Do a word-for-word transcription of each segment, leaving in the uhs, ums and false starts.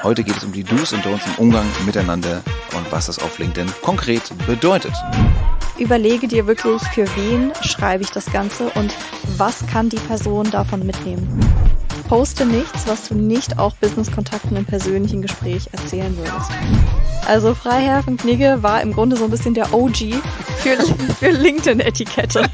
Heute geht es um die Do's und Don'ts im Umgang miteinander und was das auf LinkedIn konkret bedeutet. Überlege dir wirklich, für wen schreibe ich das Ganze und was kann die Person davon mitnehmen. Poste nichts, was du nicht auch Business-Kontakten im persönlichen Gespräch erzählen würdest. Also Freiherr von Knigge war im Grunde so ein bisschen der O G für, für LinkedIn-Etikette.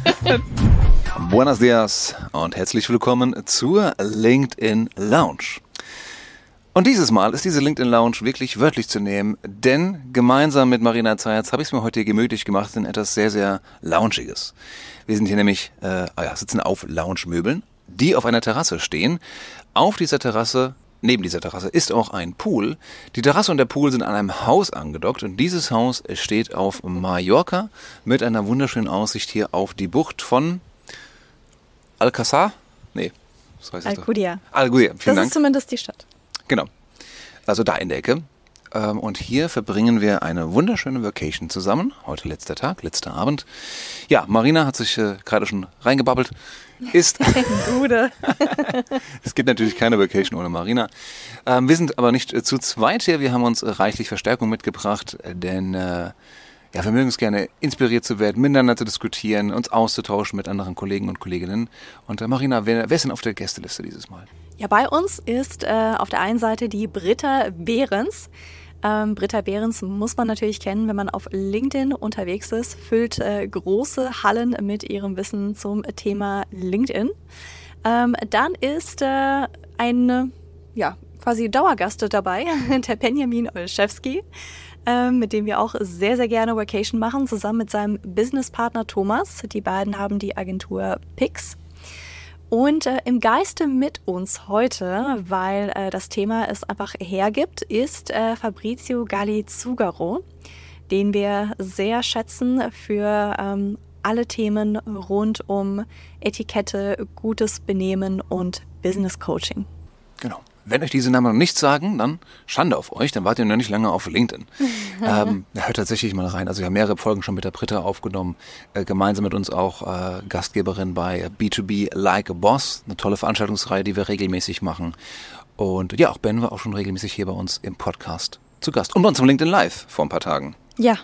Buenos dias und herzlich willkommen zur LinkedIn Lounge. Und dieses Mal ist diese LinkedIn Lounge wirklich wörtlich zu nehmen, denn gemeinsam mit Marina Zayatz habe ich es mir heute hier gemütlich gemacht in etwas sehr, sehr Loungiges. Wir sind hier nämlich, äh, ah ja, sitzen auf Lounge-Möbeln, die auf einer Terrasse stehen. Auf dieser Terrasse, neben dieser Terrasse, ist auch ein Pool. Die Terrasse und der Pool sind an einem Haus angedockt und dieses Haus steht auf Mallorca mit einer wunderschönen Aussicht hier auf die Bucht von Alcázar? Nee, was heißt das? Alcudia. Alcudia, vielen das Dank. Das ist zumindest die Stadt. Genau, also da in der Ecke. Und hier verbringen wir eine wunderschöne Vacation zusammen. Heute letzter Tag, letzter Abend. Ja, Marina hat sich äh, gerade schon reingebabbelt. Ist Gute. Es gibt natürlich keine Vacation ohne Marina. Ähm, wir sind aber nicht äh, zu zweit hier. Wir haben uns äh, reichlich Verstärkung mitgebracht, denn äh, ja, wir mögen es gerne, inspiriert zu werden, miteinander zu diskutieren, uns auszutauschen mit anderen Kollegen und Kolleginnen. Und äh, Marina, wer, wer ist denn auf der Gästeliste dieses Mal? Ja, bei uns ist äh, auf der einen Seite die Britta Behrens. Ähm, Britta Behrens muss man natürlich kennen, wenn man auf LinkedIn unterwegs ist, füllt äh, große Hallen mit ihrem Wissen zum Thema LinkedIn. Ähm, dann ist äh, ein ja, quasi Dauergast dabei, der Benjamin Olszewski, äh, mit dem wir auch sehr, sehr gerne Vacation machen, zusammen mit seinem Businesspartner Thomas. Die beiden haben die Agentur Pix. Und äh, im Geiste mit uns heute, weil äh, das Thema es einfach hergibt, ist äh, Fabrizio Galli-Zugaro, den wir sehr schätzen für ähm, alle Themen rund um Etikette, gutes Benehmen und Business Coaching. Genau. Wenn euch diese Namen noch nicht sagen, dann Schande auf euch, dann wart ihr noch nicht lange auf LinkedIn. ähm, hört tatsächlich mal rein. Also wir haben mehrere Folgen schon mit der Britta aufgenommen, äh, gemeinsam mit uns auch äh, Gastgeberin bei B zwei B Like a Boss, eine tolle Veranstaltungsreihe, die wir regelmäßig machen. Und ja, auch Ben war auch schon regelmäßig hier bei uns im Podcast zu Gast. Und bei uns im LinkedIn Live vor ein paar Tagen. Ja.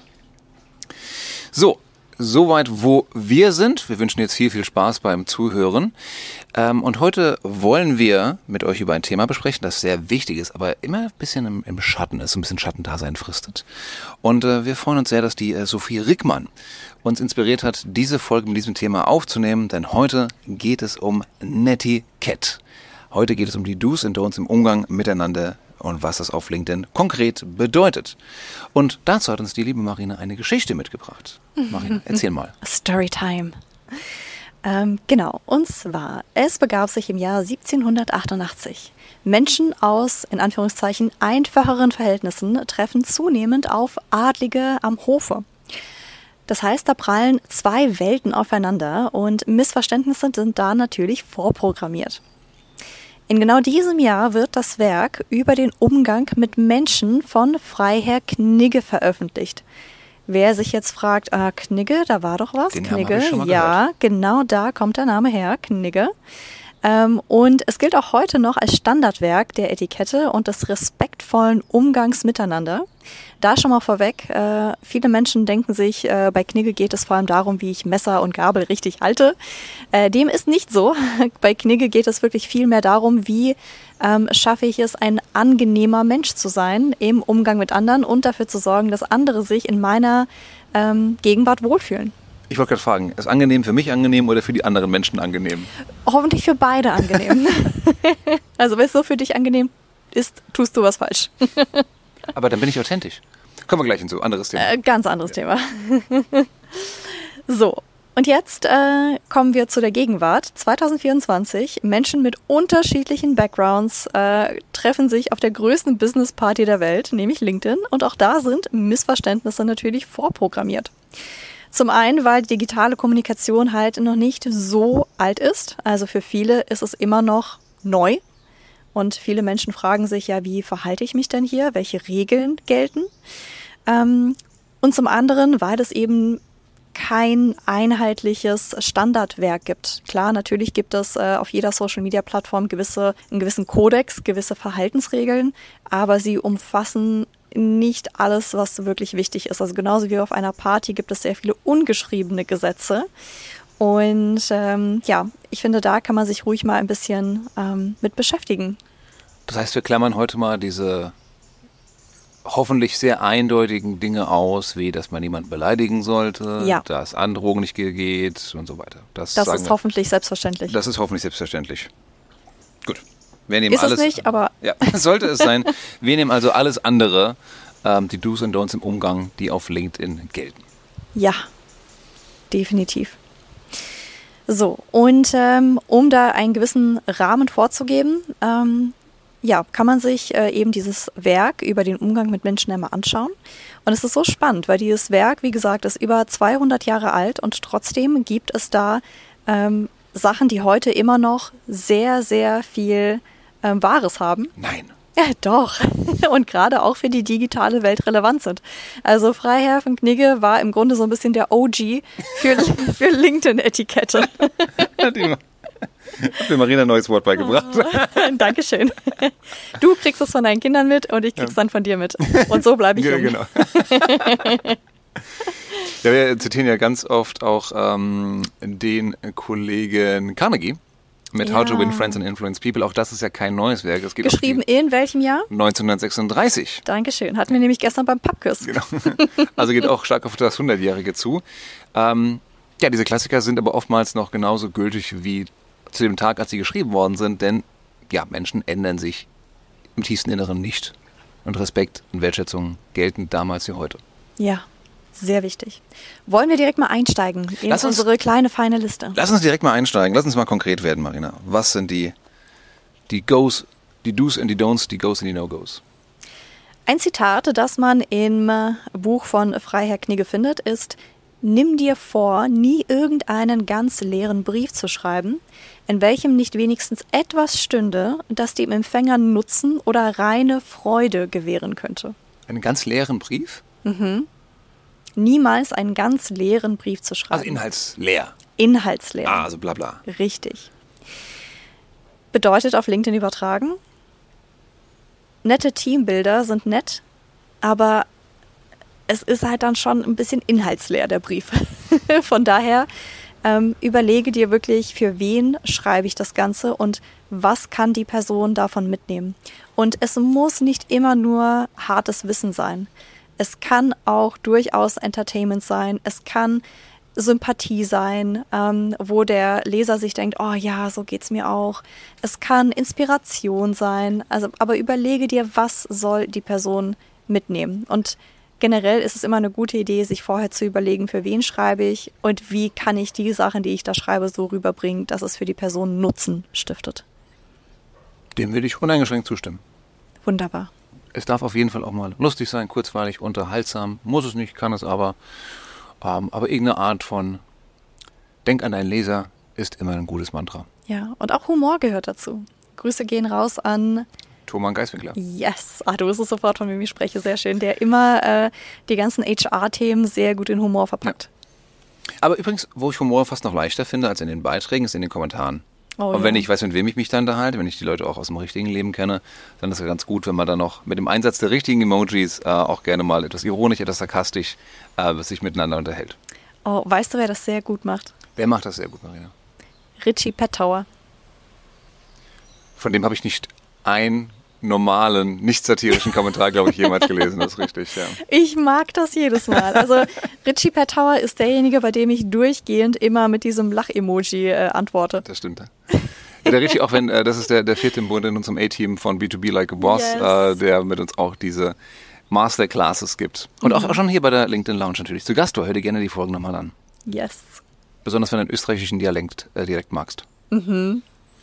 So. Soweit, wo wir sind. Wir wünschen jetzt viel, viel Spaß beim Zuhören. Ähm, und heute wollen wir mit euch über ein Thema besprechen, das sehr wichtig ist, aber immer ein bisschen im, im Schatten ist, ein bisschen Schattendasein fristet. Und äh, wir freuen uns sehr, dass die äh, Sophie Rickmann uns inspiriert hat, diese Folge mit diesem Thema aufzunehmen, denn heute geht es um Netiquette. Heute geht es um die Do's und Don'ts im Umgang miteinander und was das auf LinkedIn konkret bedeutet. Und dazu hat uns die liebe Marina eine Geschichte mitgebracht. Marina, erzähl mal. Storytime. Ähm, genau, und zwar, es begab sich im Jahr siebzehnhundertachtundachtzig. Menschen aus, in Anführungszeichen, einfacheren Verhältnissen treffen zunehmend auf Adlige am Hofe. Das heißt, da prallen zwei Welten aufeinander und Missverständnisse sind da natürlich vorprogrammiert. In genau diesem Jahr wird das Werk über den Umgang mit Menschen von Freiherr Knigge veröffentlicht. Wer sich jetzt fragt, ah, Knigge, da war doch was, Den Knigge, habe ich schon mal ja, gehört. Genau da kommt der Name her, Knigge. Ähm, und es gilt auch heute noch als Standardwerk der Etikette und des respektvollen Umgangs miteinander. Da schon mal vorweg, äh, viele Menschen denken sich, äh, bei Knigge geht es vor allem darum, wie ich Messer und Gabel richtig halte. Äh, dem ist nicht so. Bei Knigge geht es wirklich viel mehr darum, wie ähm, schaffe ich es, ein angenehmer Mensch zu sein im Umgang mit anderen und dafür zu sorgen, dass andere sich in meiner ähm, Gegenwart wohlfühlen. Ich wollte gerade fragen, ist angenehm für mich angenehm oder für die anderen Menschen angenehm? Hoffentlich für beide angenehm. Also wenn es so für dich angenehm ist, tust du was falsch. Aber dann bin ich authentisch. Kommen wir gleich hinzu, anderes Thema. Äh, ganz anderes Thema. So, und jetzt äh, kommen wir zu der Gegenwart. zwanzig vierundzwanzig, Menschen mit unterschiedlichen Backgrounds äh, treffen sich auf der größten Business-Party der Welt, nämlich LinkedIn. Und auch da sind Missverständnisse natürlich vorprogrammiert. Zum einen, weil die digitale Kommunikation halt noch nicht so alt ist. Also für viele ist es immer noch neu. Und viele Menschen fragen sich ja, wie verhalte ich mich denn hier? Welche Regeln gelten? Ähm, und zum anderen, weil es eben kein einheitliches Standardwerk gibt. Klar, natürlich gibt es äh, auf jeder Social-Media-Plattform gewisse, einen gewissen Kodex, gewisse Verhaltensregeln, aber sie umfassen nicht alles, was wirklich wichtig ist. Also genauso wie auf einer Party gibt es sehr viele ungeschriebene Gesetze. Und ähm, ja, ich finde, da kann man sich ruhig mal ein bisschen ähm, mit beschäftigen. Das heißt, wir klammern heute mal diese hoffentlich sehr eindeutigen Dinge aus, wie dass man niemanden beleidigen sollte, ja. dass Androhung nicht geht und so weiter. Das, das ist wir, hoffentlich selbstverständlich. Das ist hoffentlich selbstverständlich. Gut. Wir nehmen ist alles, es nicht, aber... Ja, sollte es sein. Wir nehmen also alles andere, ähm, die Do's und Don'ts im Umgang, die auf LinkedIn gelten. Ja, definitiv. So, und ähm, um da einen gewissen Rahmen vorzugeben, ähm, ja, kann man sich äh, eben dieses Werk über den Umgang mit Menschen einmal anschauen. Und es ist so spannend, weil dieses Werk, wie gesagt, ist über zweihundert Jahre alt und trotzdem gibt es da ähm, Sachen, die heute immer noch sehr, sehr viel ähm, Wahres haben. Nein. Ja, doch. Und gerade auch für die digitale Welt relevant sind. Also Freiherr von Knigge war im Grunde so ein bisschen der O G für, für LinkedIn-Etikette. Hat mir Marina ein neues Wort beigebracht. Oh, Dankeschön. Du kriegst es von deinen Kindern mit und ich krieg's ja. dann von dir mit. Und so bleibe ich ja, jung. Genau. Ja, wir zitieren ja ganz oft auch ähm, den Kollegen Carnegie mit ja. How to Win Friends and Influence People. Auch das ist ja kein neues Werk. Es geht Geschrieben in welchem Jahr? neunzehnhundertsechsunddreißig. Dankeschön. Hatten wir nämlich gestern beim Pubquiz. Genau. Also geht auch stark auf das hundertjährige zu. Ähm, ja, diese Klassiker sind aber oftmals noch genauso gültig wie zu dem Tag, als sie geschrieben worden sind, denn ja, Menschen ändern sich im tiefsten Inneren nicht. Und Respekt und Wertschätzung gelten damals wie heute. Ja, sehr wichtig. Wollen wir direkt mal einsteigen in lass uns, unsere kleine, feine Liste? Lass uns direkt mal einsteigen. Lass uns mal konkret werden, Marina. Was sind die, die Goes, die Do's und die Don'ts, die Goes und die No-Goes? Ein Zitat, das man im Buch von Freiherr Knigge findet, ist: Nimm dir vor, nie irgendeinen ganz leeren Brief zu schreiben, in welchem nicht wenigstens etwas stünde, das dem Empfänger Nutzen oder reine Freude gewähren könnte. Einen ganz leeren Brief? Mhm. Niemals einen ganz leeren Brief zu schreiben. Also inhaltsleer. Inhaltsleer. Ah, also bla bla. Richtig. Bedeutet auf LinkedIn übertragen: Nette Teambilder sind nett, aber es ist halt dann schon ein bisschen inhaltsleer, der Brief. Von daher ähm, überlege dir wirklich, für wen schreibe ich das Ganze und was kann die Person davon mitnehmen. Und es muss nicht immer nur hartes Wissen sein. Es kann auch durchaus Entertainment sein. Es kann Sympathie sein, ähm, wo der Leser sich denkt, oh ja, so geht's mir auch. Es kann Inspiration sein. Also, aber überlege dir, was soll die Person mitnehmen. Und generell ist es immer eine gute Idee, sich vorher zu überlegen, für wen schreibe ich und wie kann ich die Sachen, die ich da schreibe, so rüberbringen, dass es für die Person Nutzen stiftet. Dem will ich uneingeschränkt zustimmen. Wunderbar. Es darf auf jeden Fall auch mal lustig sein, kurzweilig, unterhaltsam. Muss es nicht, kann es aber. Ähm, aber irgendeine Art von Denk an deinen Leser ist immer ein gutes Mantra. Ja, und auch Humor gehört dazu. Grüße gehen raus an Thomann Geiswinkler. Yes, ah, du wusstest sofort, von wem ich spreche, sehr schön. Der immer äh, die ganzen H R-Themen sehr gut in Humor verpackt. Ja. Aber übrigens, wo ich Humor fast noch leichter finde als in den Beiträgen, ist in den Kommentaren. Oh, und ja. wenn ich weiß, mit wem ich mich dann unterhalte, wenn ich die Leute auch aus dem richtigen Leben kenne, dann ist es ganz gut, wenn man dann noch mit dem Einsatz der richtigen Emojis äh, auch gerne mal etwas ironisch, etwas sarkastisch äh, sich miteinander unterhält. Oh, weißt du, wer das sehr gut macht? Wer macht das sehr gut, Marina? Richie Pettauer. Von dem habe ich nicht einen normalen, nicht satirischen Kommentar, glaube ich, jemals gelesen. Das ist richtig, ja. Ich mag das jedes Mal. Also Richie Pettauer ist derjenige, bei dem ich durchgehend immer mit diesem Lach-Emoji äh, antworte. Das stimmt. Ja, der Richie, auch wenn, äh, das ist der, der vierte im Bunde in unserem A-Team von B zwei B Like a Boss, yes. äh, der mit uns auch diese Masterclasses gibt. Und mhm. auch schon hier bei der LinkedIn Lounge natürlich. Zu Gast war, hör dir gerne die Folgen nochmal an. Yes. Besonders wenn du den österreichischen Dialekt, äh, Dialekt magst. Mhm.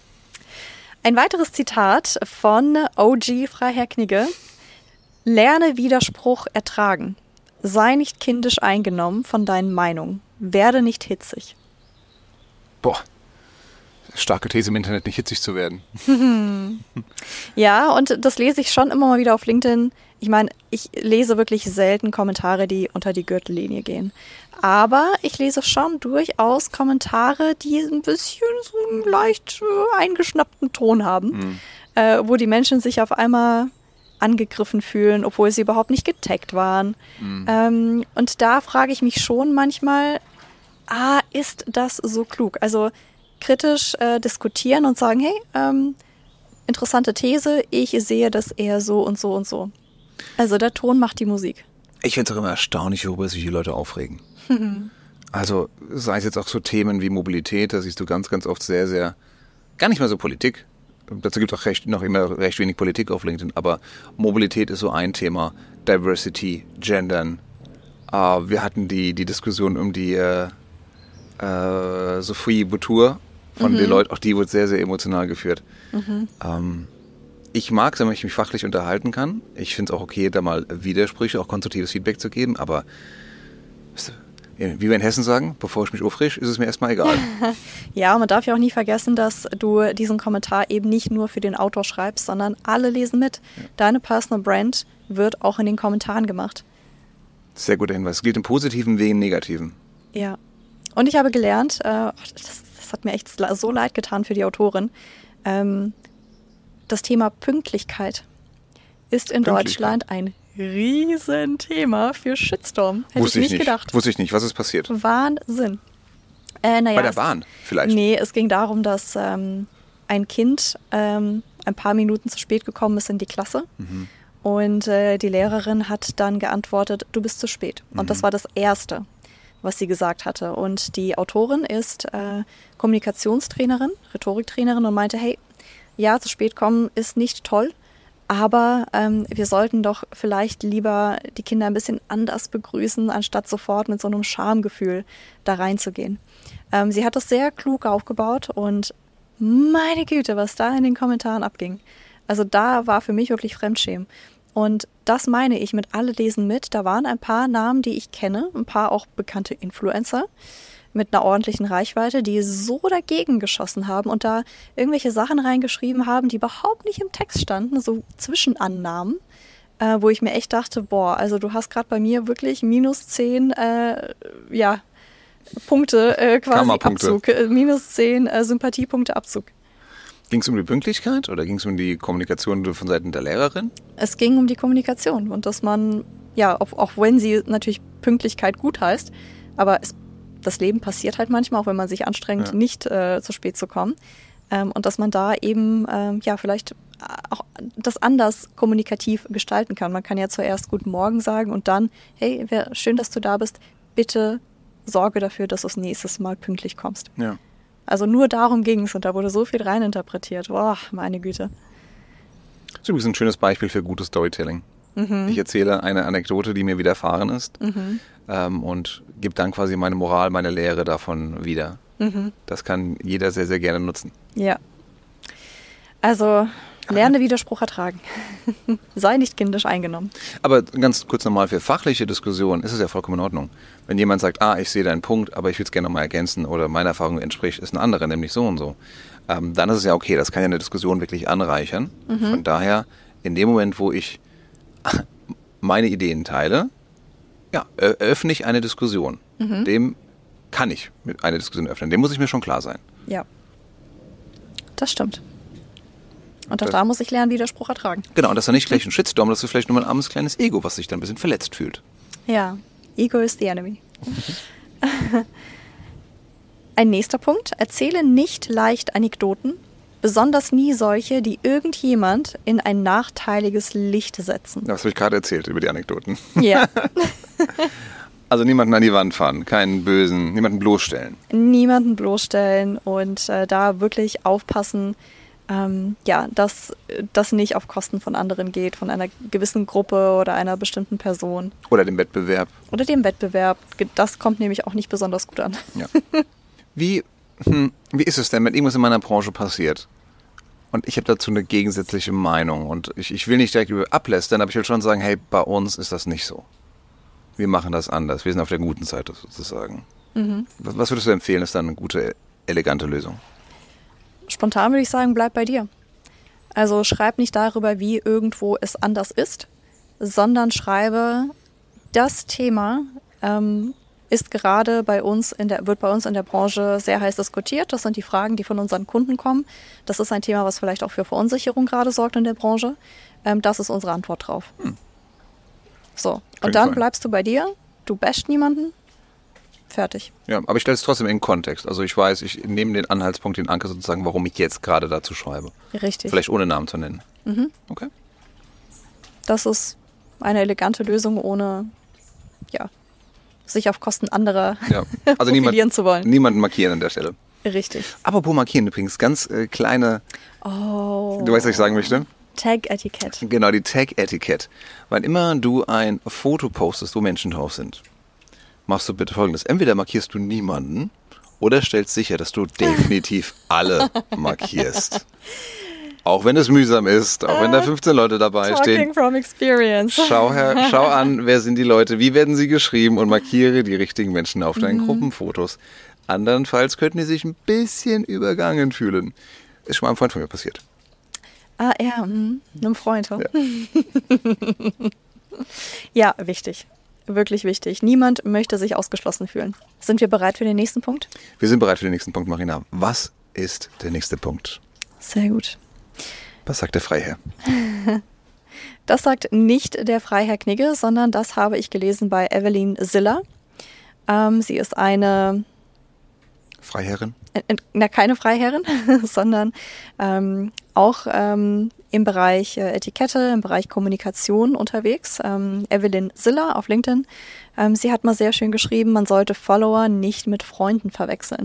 Ein weiteres Zitat von O G Freiherr Knigge: Lerne Widerspruch ertragen. Sei nicht kindisch eingenommen von deinen Meinungen. Werde nicht hitzig. Boah. Starke These im Internet, nicht hitzig zu werden. Ja, und das lese ich schon immer mal wieder auf LinkedIn. Ich meine, ich lese wirklich selten Kommentare, die unter die Gürtellinie gehen. Aber ich lese schon durchaus Kommentare, die ein bisschen so einen leicht äh, eingeschnappten Ton haben, mhm. äh, wo die Menschen sich auf einmal angegriffen fühlen, obwohl sie überhaupt nicht getaggt waren. Mhm. Ähm, und da frage ich mich schon manchmal, ah, ist das so klug? Also kritisch äh, diskutieren und sagen, hey, ähm, interessante These, ich sehe das eher so und so und so. Also der Ton macht die Musik. Ich finde es auch immer erstaunlich, worüber sich die Leute aufregen. Also sei es jetzt auch so Themen wie Mobilität, da siehst du ganz, ganz oft sehr, sehr, gar nicht mal so Politik. Dazu gibt es auch recht, noch immer recht wenig Politik auf LinkedIn, aber Mobilität ist so ein Thema. Diversity, Gendern. Äh, wir hatten die, die Diskussion um die äh, äh, Sophie Boutour von mhm. Deloitte, auch die wurde sehr, sehr emotional geführt. Mhm. Ähm, ich mag es, wenn ich mich fachlich unterhalten kann. Ich finde es auch okay, da mal Widersprüche, auch konstruktives Feedback zu geben, aber wie wir in Hessen sagen, bevor ich mich aufrege, ist es mir erstmal egal. Ja, und man darf ja auch nie vergessen, dass du diesen Kommentar eben nicht nur für den Autor schreibst, sondern alle lesen mit. Ja. Deine Personal Brand wird auch in den Kommentaren gemacht. Sehr guter Hinweis. Es gilt im Positiven wie im Negativen. Ja. Und ich habe gelernt, äh, das, das hat mir echt so leid getan für die Autorin, ähm, das Thema Pünktlichkeit ist in Deutschland ein Riesenthema für Shitstorm. Hätte Wusste ich nicht, nicht gedacht. Wusste ich nicht. Was ist passiert? Wahnsinn. Äh, naja, Bei der Bahn vielleicht? Nee, es ging darum, dass ähm, ein Kind ähm, ein paar Minuten zu spät gekommen ist in die Klasse. Mhm. Und äh, die Lehrerin hat dann geantwortet, du bist zu spät. Und mhm. das war das Erste, was sie gesagt hatte. Und die Autorin ist äh, Kommunikationstrainerin, Rhetoriktrainerin und meinte, hey, ja, zu spät kommen ist nicht toll, aber ähm, wir sollten doch vielleicht lieber die Kinder ein bisschen anders begrüßen, anstatt sofort mit so einem Schamgefühl da reinzugehen. Ähm, sie hat das sehr klug aufgebaut und meine Güte, was da in den Kommentaren abging. Also da war für mich wirklich Fremdschämen. Und das meine ich mit alle lesen mit. Da waren ein paar Namen, die ich kenne, ein paar auch bekannte Influencer mit einer ordentlichen Reichweite, die so dagegen geschossen haben und da irgendwelche Sachen reingeschrieben haben, die überhaupt nicht im Text standen, so Zwischenannahmen, äh, wo ich mir echt dachte, boah, also du hast gerade bei mir wirklich minus zehn äh, ja, Punkte äh, quasi Abzug, äh, minus zehn äh, Sympathiepunkte Abzug. Ging es um die Pünktlichkeit oder ging es um die Kommunikation von Seiten der Lehrerin? Es ging um die Kommunikation und dass man, ja, auch, auch wenn sie natürlich Pünktlichkeit gut heißt, aber es das Leben passiert halt manchmal, auch wenn man sich anstrengt, ja. nicht äh, zu spät zu kommen. Ähm, und dass man da eben ähm, ja vielleicht auch das anders kommunikativ gestalten kann. Man kann ja zuerst Guten Morgen sagen und dann, hey, wär schön, dass du da bist. Bitte sorge dafür, dass du das nächstes Mal pünktlich kommst. Ja. Also nur darum ging es und da wurde so viel reininterpretiert. Boah, meine Güte. Das ist übrigens ein schönes Beispiel für gutes Storytelling. Mhm. Ich erzähle eine Anekdote, die mir widerfahren ist mhm. ähm, und gebe dann quasi meine Moral, meine Lehre davon wieder. Mhm. Das kann jeder sehr, sehr gerne nutzen. Ja. Also lerne Widerspruch ertragen. Sei nicht kindisch eingenommen. Aber ganz kurz nochmal, für fachliche Diskussionen ist es ja vollkommen in Ordnung. Wenn jemand sagt, ah, ich sehe deinen Punkt, aber ich will es gerne nochmal ergänzen oder meiner Erfahrung entspricht, ist ein anderer, nämlich so und so. Ähm, dann ist es ja okay, das kann ja eine Diskussion wirklich anreichern. Mhm. Von daher, in dem Moment, wo ich meine Ideen teile, ja, eröffne ich eine Diskussion. Mhm. Dem kann ich eine Diskussion öffnen. Dem muss ich mir schon klar sein. Ja, das stimmt. Und auch das, da muss ich lernen, Widerspruch ertragen. Genau, und das ist dann nicht gleich ein Shitstorm, das ist vielleicht nur ein armes kleines Ego, was sich dann ein bisschen verletzt fühlt. Ja, Ego is the enemy. Ein nächster Punkt, erzähle nicht leicht Anekdoten, besonders nie solche, die irgendjemand in ein nachteiliges Licht setzen. Das habe ich gerade erzählt über die Anekdoten. Ja. Also niemanden an die Wand fahren, keinen Bösen, niemanden bloßstellen. Niemanden bloßstellen und äh, da wirklich aufpassen, ähm, ja, dass das nicht auf Kosten von anderen geht, von einer gewissen Gruppe oder einer bestimmten Person. Oder dem Wettbewerb. Oder dem Wettbewerb. Das kommt nämlich auch nicht besonders gut an. Ja. Wie, hm, wie ist es denn, wenn irgendwas in meiner Branche passiert? Und ich habe dazu eine gegensätzliche Meinung. Und ich, ich will nicht direkt über ablästern, aber ich will schon sagen, hey, bei uns ist das nicht so. Wir machen das anders. Wir sind auf der guten Seite sozusagen. Mhm. Was, was würdest du empfehlen, ist dann eine gute, elegante Lösung? spontan würde ich sagen, bleib bei dir. Also schreib nicht darüber, wie irgendwo es anders ist, sondern schreibe, das Thema ähm, ist gerade bei uns in der, wird bei uns in der Branche sehr heiß diskutiert. Das sind die Fragen, die von unseren Kunden kommen. Das ist ein Thema, was vielleicht auch für Verunsicherung gerade sorgt in der Branche. Ähm, das ist unsere Antwort drauf. Hm. So, und dann bleibst du bei dir, du bashst niemanden, fertig. Ja, aber ich stelle es trotzdem in Kontext. Also ich weiß, ich nehme den Anhaltspunkt, den Anker sozusagen, warum ich jetzt gerade dazu schreibe. Richtig. Vielleicht ohne Namen zu nennen. Mhm. Okay. Das ist eine elegante Lösung, ohne ja, sich auf Kosten anderer ja. also profilieren niemand, zu wollen. Niemanden markieren an der Stelle. Richtig. Apropos markieren übrigens, ganz äh, kleine, oh. du weißt, was ich sagen möchte? Tag-Etikett. Genau, die Tag-Etikett. Weil immer du ein Foto postest, wo Menschen drauf sind, machst du bitte Folgendes. Entweder markierst du niemanden oder stellst sicher, dass du definitiv alle markierst. Auch wenn es mühsam ist, auch wenn da fünfzehn Leute dabei Talking stehen. From experience. Schau, her, schau an, wer sind die Leute, wie werden sie geschrieben und markiere die richtigen Menschen auf deinen mhm. Gruppenfotos. Andernfalls könnten die sich ein bisschen übergangen fühlen. Ist schon mal einem Freund von mir passiert. Ah, ja, mh, einem Freund. Ja. Ja, wichtig. Wirklich wichtig. Niemand möchte sich ausgeschlossen fühlen. Sind wir bereit für den nächsten Punkt? Wir sind bereit für den nächsten Punkt, Marina. Was ist der nächste Punkt? Sehr gut. Was sagt der Freiherr? Das sagt nicht der Freiherr Knigge, sondern das habe ich gelesen bei Evelyn Siller. Ähm, sie ist eine... Freiherrin? Äh, na, keine Freiherrin, sondern ähm, auch ähm, im Bereich äh, Etikette, im Bereich Kommunikation unterwegs. Ähm, Evelyn Siller auf LinkedIn. Ähm, sie hat mal sehr schön geschrieben, man sollte Follower nicht mit Freunden verwechseln.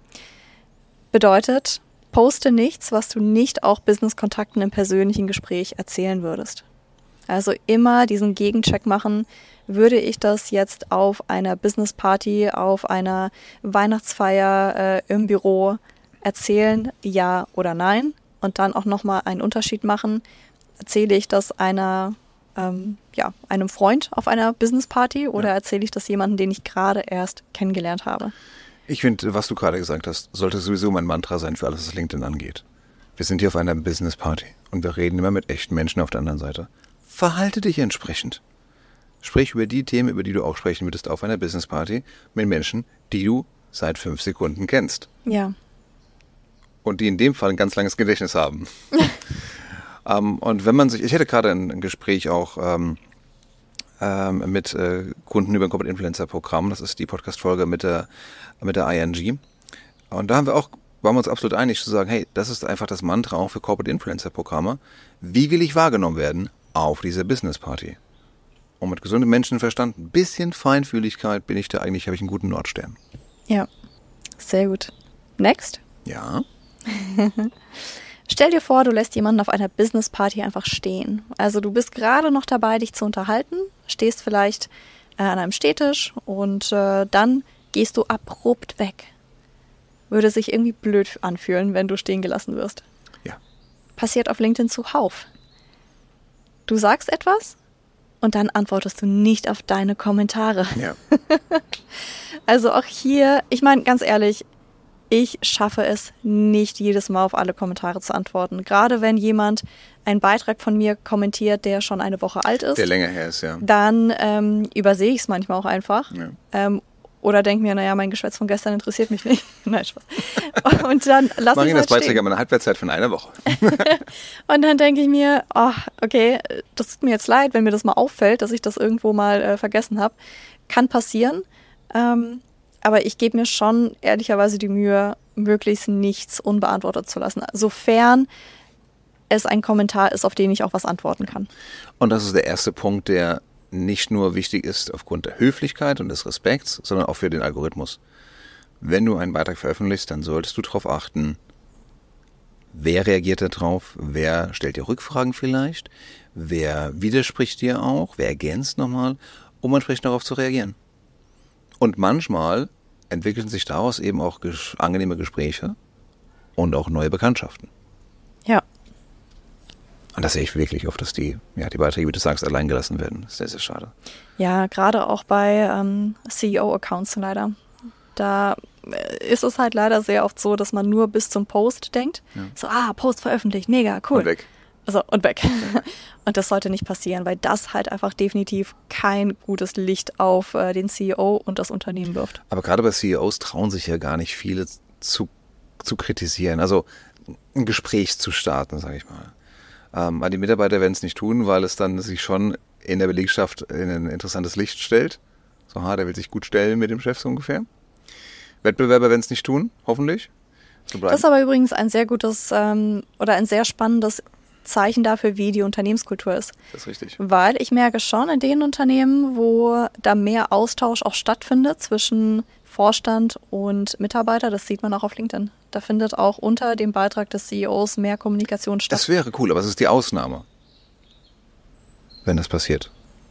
Bedeutet, poste nichts, was du nicht auch Business-Kontakten im persönlichen Gespräch erzählen würdest. Also immer diesen Gegencheck machen, würde ich das jetzt auf einer Business-Party, auf einer Weihnachtsfeier äh, im Büro erzählen, ja oder nein? Und dann auch nochmal einen Unterschied machen, erzähle ich das einer, ähm, ja, einem Freund auf einer Business-Party oder ja. erzähle ich das jemandem, den ich gerade erst kennengelernt habe? Ich finde, was du gerade gesagt hast, sollte sowieso mein Mantra sein für alles, was LinkedIn angeht. Wir sind hier auf einer Business-Party und wir reden immer mit echten Menschen auf der anderen Seite. Verhalte dich entsprechend. Sprich über die Themen, über die du auch sprechen würdest auf einer Business-Party mit Menschen, die du seit fünf Sekunden kennst. Ja. Und die in dem Fall ein ganz langes Gedächtnis haben. um, und wenn man sich, ich hatte gerade ein, ein Gespräch auch ähm, ähm, mit äh, Kunden über ein Corporate Influencer Programm, das ist die Podcast-Folge mit der, mit der I N G. Und da haben wir auch, waren wir uns absolut einig zu sagen, hey, das ist einfach das Mantra auch für Corporate Influencer Programme. Wie will ich wahrgenommen werden auf dieser Business-Party? Und mit gesundem Menschenverstand, ein bisschen Feinfühligkeit bin ich da eigentlich, habe ich einen guten Nordstern. Ja, sehr gut. Next. Ja. Stell dir vor, du lässt jemanden auf einer Business-Party einfach stehen. Also du bist gerade noch dabei, dich zu unterhalten, stehst vielleicht äh, an einem Stehtisch und äh, dann gehst du abrupt weg. Würde sich irgendwie blöd anfühlen, wenn du stehen gelassen wirst. Ja. Passiert auf LinkedIn zuhauf. Du sagst etwas und dann antwortest du nicht auf deine Kommentare. Ja. Also auch hier, ich meine, ganz ehrlich, ich schaffe es nicht jedes Mal auf alle Kommentare zu antworten. Gerade wenn jemand einen Beitrag von mir kommentiert, der schon eine Woche alt ist. Der länger her ist, ja. Dann ähm, übersehe ich es manchmal auch einfach. Ja. Ähm, oder denke mir, naja, mein Geschwätz von gestern interessiert mich nicht. Nein, Spaß. Und dann lasse ich es Marinas halt stehen. Beiträge haben eine Halbwertszeit von einer Woche. Und dann denke ich mir, oh, okay, das tut mir jetzt leid, wenn mir das mal auffällt, dass ich das irgendwo mal äh, vergessen habe. Kann passieren. Ähm, aber ich gebe mir schon ehrlicherweise die Mühe, möglichst nichts unbeantwortet zu lassen. Sofern es ein Kommentar ist, auf den ich auch was antworten kann. Und das ist der erste Punkt, der nicht nur wichtig ist aufgrund der Höflichkeit und des Respekts, sondern auch für den Algorithmus. Wenn du einen Beitrag veröffentlichst, dann solltest du darauf achten, wer reagiert da drauf, wer stellt dir Rückfragen vielleicht, wer widerspricht dir auch, wer ergänzt nochmal, um entsprechend darauf zu reagieren. Und manchmal entwickeln sich daraus eben auch ges- angenehme Gespräche und auch neue Bekanntschaften. Ja. Und das sehe ich wirklich oft, dass die, ja, die Beiträge, wie du sagst, allein gelassen werden. Das ist sehr, sehr schade. Ja, gerade auch bei ähm, C E O-Accounts leider. Da ist es halt leider sehr oft so, dass man nur bis zum Post denkt. Ja. So, ah, Post veröffentlicht, mega, cool. Und weg. Also, und weg. Und das sollte nicht passieren, weil das halt einfach definitiv kein gutes Licht auf äh, den C E O und das Unternehmen wirft. Aber gerade bei C E Os trauen sich ja gar nicht viele zu, zu kritisieren, also ein Gespräch zu starten, sage ich mal. Ähm, weil die Mitarbeiter werden es nicht tun, weil es dann sich schon in der Belegschaft in ein interessantes Licht stellt. So, ha, der will sich gut stellen mit dem Chef so ungefähr. Wettbewerber werden es nicht tun, hoffentlich. So das ist aber übrigens ein sehr gutes ähm, oder ein sehr spannendes Zeichen dafür, wie die Unternehmenskultur ist. Das ist richtig. Weil ich merke schon in den Unternehmen, wo da mehr Austausch auch stattfindet zwischen Vorstand und Mitarbeiter, das sieht man auch auf LinkedIn. Da findet auch unter dem Beitrag des C E Os mehr Kommunikation statt. Das wäre cool, aber es ist die Ausnahme, wenn das passiert.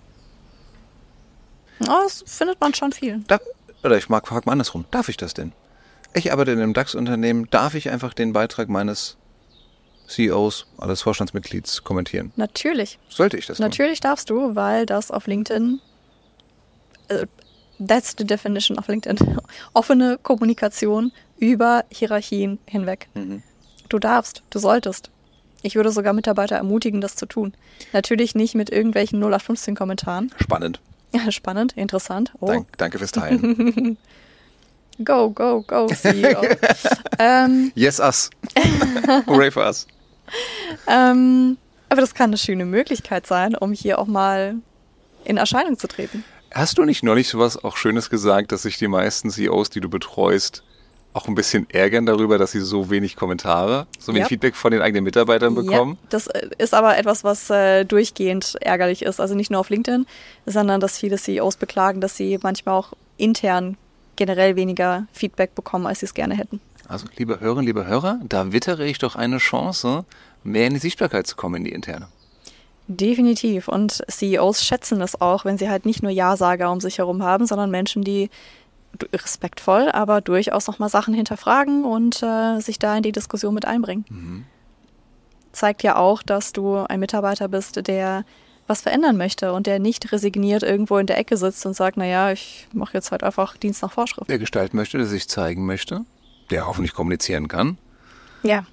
Oh, das findet man schon viel. Da, oder ich mag frag mal andersrum, darf ich das denn? Ich arbeite in einem DAX-Unternehmen, darf ich einfach den Beitrag meines C E Os, eines Vorstandsmitglieds kommentieren? Natürlich. Sollte ich das tun? Natürlich darfst du, weil das auf LinkedIn, uh, that's the definition of LinkedIn, offene Kommunikation über Hierarchien hinweg. Mhm. Du darfst, du solltest. Ich würde sogar Mitarbeiter ermutigen, das zu tun. Natürlich nicht mit irgendwelchen null acht fünfzehn Kommentaren. Spannend. Spannend, interessant. Oh. Dank, danke fürs Teilen. Go, go, go, C E O. ähm, yes, us. Hooray for us. Ähm, aber das kann eine schöne Möglichkeit sein, um hier auch mal in Erscheinung zu treten. Hast du nicht neulich sowas auch Schönes gesagt, dass sich die meisten C E Os, die du betreust, auch ein bisschen ärgern darüber, dass sie so wenig Kommentare, so wenig ja. Feedback von den eigenen Mitarbeitern bekommen? Ja, das ist aber etwas, was äh, durchgehend ärgerlich ist. Also nicht nur auf LinkedIn, sondern dass viele C E Os beklagen, dass sie manchmal auch intern generell weniger Feedback bekommen, als sie es gerne hätten. Also, liebe Hörerinnen, liebe Hörer, da wittere ich doch eine Chance, mehr in die Sichtbarkeit zu kommen, in die interne. Definitiv. Und C E Os schätzen es auch, wenn sie halt nicht nur Ja-Sager um sich herum haben, sondern Menschen, die respektvoll, aber durchaus nochmal Sachen hinterfragen und äh, sich da in die Diskussion mit einbringen. Mhm. Zeigt ja auch, dass du ein Mitarbeiter bist, der was verändern möchte und der nicht resigniert irgendwo in der Ecke sitzt und sagt, naja, ich mache jetzt halt einfach Dienst nach Vorschrift. Der gestalten möchte, der sich zeigen möchte, der hoffentlich kommunizieren kann. Ja.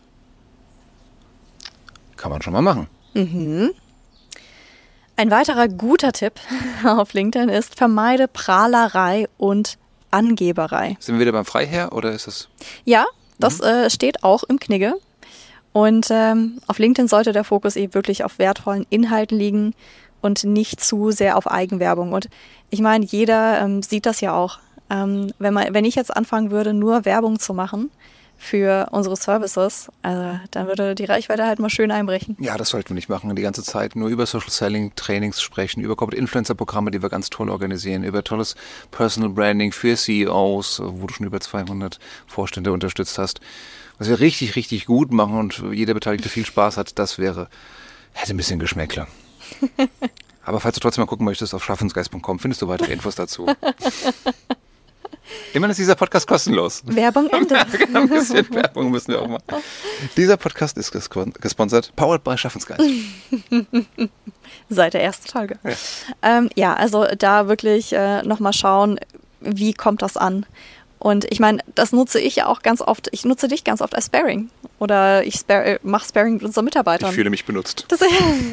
Kann man schon mal machen. Mhm. Ein weiterer guter Tipp auf LinkedIn ist, vermeide Prahlerei und Angeberei. Sind wir wieder beim Freiherr oder ist es? Ja, das mhm. äh, steht auch im Knigge. Und ähm, auf LinkedIn sollte der Fokus eben wirklich auf wertvollen Inhalten liegen und nicht zu sehr auf Eigenwerbung. Und ich meine, jeder ähm, sieht das ja auch. Ähm, wenn man, wenn ich jetzt anfangen würde, nur Werbung zu machen für unsere Services, also dann würde die Reichweite halt mal schön einbrechen. Ja, das sollten wir nicht machen. Die ganze Zeit nur über Social Selling Trainings sprechen, über Corporate Influencer Programme, die wir ganz toll organisieren, über tolles Personal Branding für C E Os, wo du schon über zweihundert Vorstände unterstützt hast. Was wir richtig, richtig gut machen und jeder Beteiligte viel Spaß hat, das wäre, hätte ein bisschen Geschmäckle. Aber falls du trotzdem mal gucken möchtest, auf schaffensgeist punkt com findest du weitere Infos dazu. Immerhin ist dieser Podcast kostenlos. Werbung Ende. Ja, genau, ein bisschen Werbung müssen wir auch machen. Dieser Podcast ist gesponsert, powered by Schaffensgeist. Seit der ersten Folge. Ja, ähm, ja also da wirklich äh, nochmal schauen, wie kommt das an? Und ich meine, das nutze ich ja auch ganz oft, ich nutze dich ganz oft als Sparring. Oder ich spar- äh, mache Sparring mit unseren Mitarbeitern. Ich fühle mich benutzt. Das,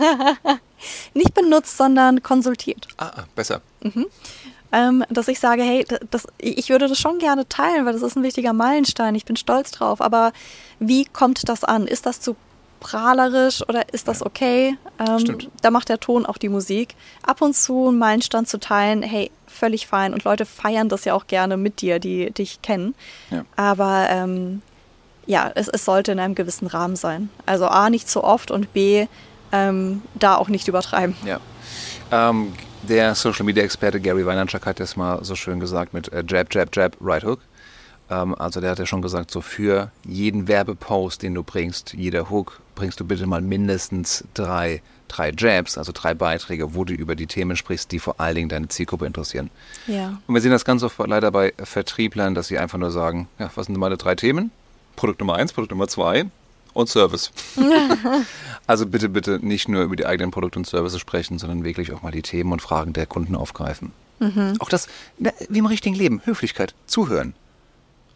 nicht benutzt, sondern konsultiert. Ah, besser. Mhm. Ähm, dass ich sage, hey, das, ich würde das schon gerne teilen, weil das ist ein wichtiger Meilenstein, ich bin stolz drauf, aber wie kommt das an? Ist das zu prahlerisch oder ist das okay? Ähm, Stimmt. Da macht der Ton auch die Musik. Ab und zu einen Meilenstein zu teilen, hey, völlig fein. Und Leute feiern das ja auch gerne mit dir, die dich kennen. Ja. Aber ähm, ja, es, es sollte in einem gewissen Rahmen sein. Also A, nicht zu oft und B, ähm, da auch nicht übertreiben. Ja. Ähm, Der Social-Media-Experte Gary Vaynerchuk hat das mal so schön gesagt mit äh, Jab, Jab, Jab, Right Hook. Ähm, also der hat ja schon gesagt, so für jeden Werbepost, den du bringst, jeder Hook, bringst du bitte mal mindestens drei, drei Jabs, also drei Beiträge, wo du über die Themen sprichst, die vor allen Dingen deine Zielgruppe interessieren. Ja. Und wir sehen das ganz oft leider bei Vertrieblern, dass sie einfach nur sagen, ja, was sind meine drei Themen? Produkt Nummer eins, Produkt Nummer zwei und Service. Also bitte, bitte nicht nur über die eigenen Produkte und Services sprechen, sondern wirklich auch mal die Themen und Fragen der Kunden aufgreifen. Mhm. Auch das, wie im richtigen Leben, Höflichkeit, zuhören.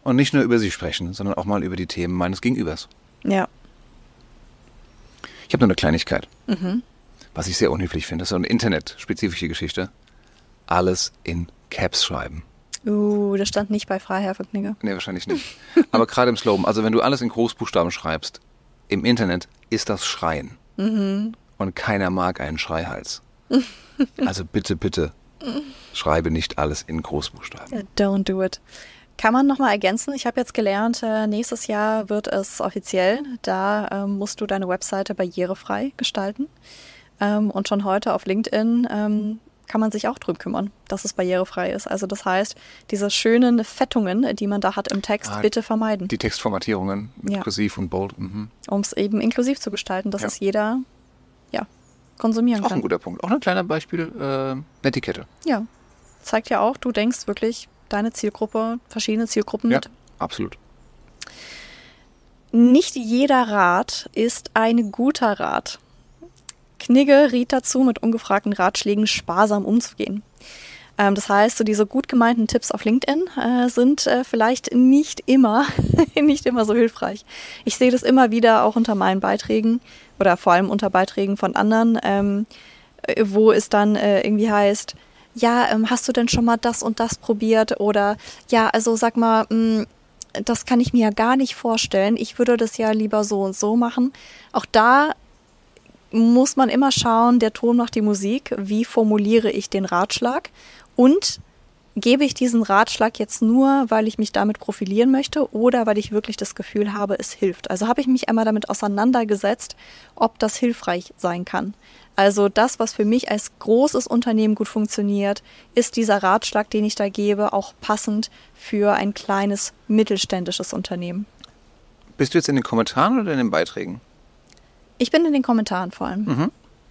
Und nicht nur über sie sprechen, sondern auch mal über die Themen meines Gegenübers. Ja. Ich habe nur eine Kleinigkeit, Mhm. was ich sehr unhöflich finde. Das ist so eine internetspezifische Geschichte. Alles in Caps schreiben. Uh, das stand nicht bei Freiherr von Knigge. Nee, wahrscheinlich nicht. Aber gerade im Slogan, also wenn du alles in Großbuchstaben schreibst, im Internet ist das Schreien. Mhm. Und keiner mag einen Schreihals. Also bitte, bitte, schreibe nicht alles in Großbuchstaben. Don't do it. Kann man nochmal ergänzen? Ich habe jetzt gelernt, äh, nächstes Jahr wird es offiziell. Da ähm, musst du deine Webseite barrierefrei gestalten. Ähm, und schon heute auf LinkedIn ähm, kann man sich auch drum kümmern, dass es barrierefrei ist. Also das heißt, diese schönen Fettungen, die man da hat im Text, Ah, bitte vermeiden, Die Textformatierungen mit Ja. Kursiv und Bold. Mhm. um es eben inklusiv zu gestalten, dass Ja. es jeder ja, konsumieren Auch kann. ein guter Punkt. Auch ein kleiner Beispiel, äh, Netiquette. Ja, zeigt ja auch, du denkst wirklich deine Zielgruppe, verschiedene Zielgruppen Ja, mit. absolut. Nicht jeder Rat ist ein guter Rat. Knigge riet dazu, mit ungefragten Ratschlägen sparsam umzugehen. Ähm, das heißt, so diese gut gemeinten Tipps auf LinkedIn äh, sind äh, vielleicht nicht immer, nicht immer so hilfreich. Ich sehe das immer wieder auch unter meinen Beiträgen oder vor allem unter Beiträgen von anderen, ähm, äh, wo es dann äh, irgendwie heißt, ja, ähm, hast du denn schon mal das und das probiert? Oder ja, also sag mal, mh, das kann ich mir ja gar nicht vorstellen. Ich würde das ja lieber so und so machen. Auch da muss man immer schauen, der Ton macht die Musik. Wie formuliere ich den Ratschlag? Und gebe ich diesen Ratschlag jetzt nur, weil ich mich damit profilieren möchte oder weil ich wirklich das Gefühl habe, es hilft? Also habe ich mich einmal damit auseinandergesetzt, ob das hilfreich sein kann. Also das, was für mich als großes Unternehmen gut funktioniert, ist dieser Ratschlag, den ich da gebe, auch passend für ein kleines mittelständisches Unternehmen. Bist du jetzt in den Kommentaren oder in den Beiträgen? Ich bin in den Kommentaren vor allem. Mhm.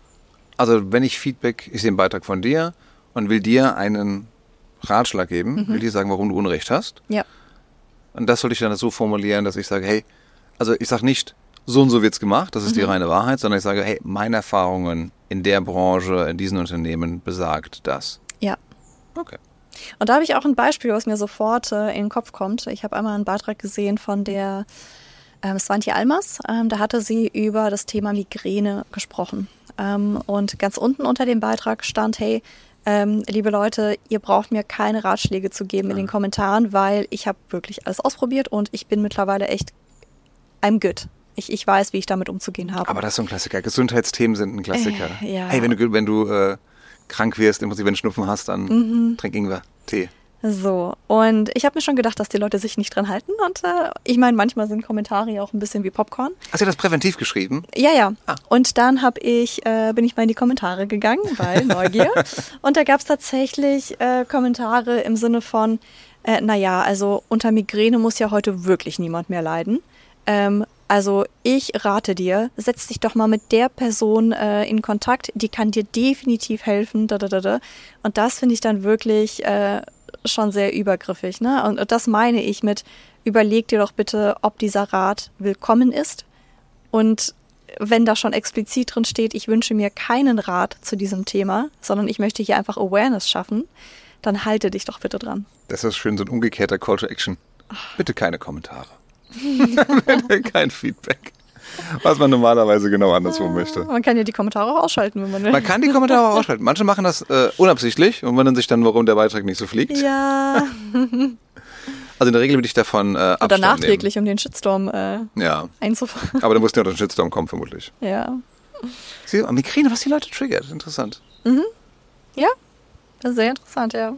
Also wenn ich Feedback, ich sehe einen Beitrag von dir und will dir einen Ratschlag geben, Mhm. will dir sagen, warum du Unrecht hast. Ja. Und das sollte ich dann so formulieren, dass ich sage, hey, also ich sage nicht, so und so wird's gemacht, das ist die Mhm. reine Wahrheit, sondern ich sage, hey, meine Erfahrungen in der Branche, in diesen Unternehmen besagt das. Ja. Okay. Und da habe ich auch ein Beispiel, was mir sofort äh, in den Kopf kommt. Ich habe einmal einen Beitrag gesehen von der ähm, Swantje Almers. Ähm, da hatte sie über das Thema Migräne gesprochen. Ähm, und ganz unten unter dem Beitrag stand, hey, ähm, liebe Leute, ihr braucht mir keine Ratschläge zu geben in den Kommentaren, weil ich habe wirklich alles ausprobiert und ich bin mittlerweile echt, I'm good. Ich, ich weiß, wie ich damit umzugehen habe. Aber das ist so ein Klassiker. Gesundheitsthemen sind ein Klassiker. Äh, ja. Hey, wenn du, wenn du äh, krank wirst, im Prinzip, wenn du Schnupfen hast, dann Mhm. trink Ingwer, Tee. So, und ich habe mir schon gedacht, dass die Leute sich nicht dran halten. Und äh, ich meine, manchmal sind Kommentare ja auch ein bisschen wie Popcorn. Hast du das präventiv geschrieben? Ja, ja. Ah. Und dann hab ich, äh, bin ich mal in die Kommentare gegangen, weil Neugier. Und da gab es tatsächlich äh, Kommentare im Sinne von, äh, naja, also unter Migräne muss ja heute wirklich niemand mehr leiden. Ähm, also ich rate dir, setz dich doch mal mit der Person äh, in Kontakt, die kann dir definitiv helfen. Da, da, da, da. Und das finde ich dann wirklich äh, schon sehr übergriffig. Ne? Und, und das meine ich mit, überleg dir doch bitte, ob dieser Rat willkommen ist. Und wenn da schon explizit drin steht, ich wünsche mir keinen Rat zu diesem Thema, sondern ich möchte hier einfach Awareness schaffen, dann halte dich doch bitte dran. Das ist schön, so ein umgekehrter Call to Action. Bitte keine Kommentare. Bitte kein Feedback. Was man normalerweise genau anderswo möchte. Man kann ja die Kommentare auch ausschalten, wenn man will. Man kann die Kommentare auch ausschalten. Manche machen das äh, unabsichtlich und wundern sich dann, warum der Beitrag nicht so fliegt. Ja. Also in der Regel würde ich davon äh, Abstand Oder nachträglich, um den Shitstorm äh, nehmen. Ja, einzufahren. aber dann muss ja noch ein Shitstorm kommen, vermutlich. Ja. Sieh, Migräne, was die Leute triggert. Interessant. Ja, das ist sehr interessant, ja.